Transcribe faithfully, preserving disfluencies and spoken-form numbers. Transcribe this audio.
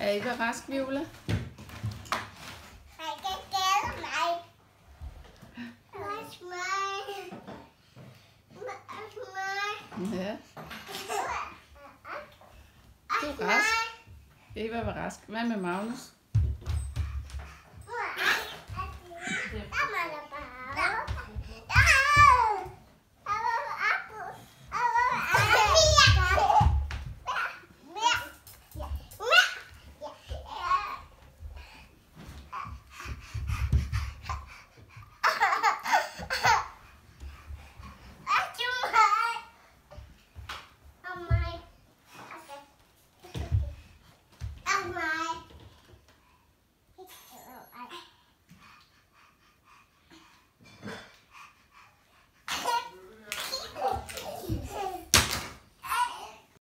Er Eva rask, Viola? Jeg kan gælde mig. Også mig. Også mig. Ja. Du er rask. Eva var rask. Hvad med Magnus?